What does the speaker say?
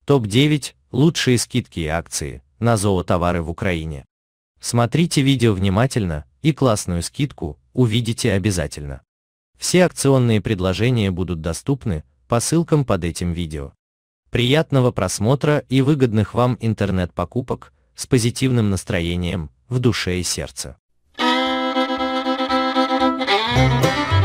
Топ-9 лучшие скидки и акции на зоотовары в Украине. Смотрите видео внимательно, и классную скидку увидите обязательно. Все акционные предложения будут доступны по ссылкам под этим видео. Приятного просмотра и выгодных вам интернет-покупок с позитивным настроением в душе и сердце.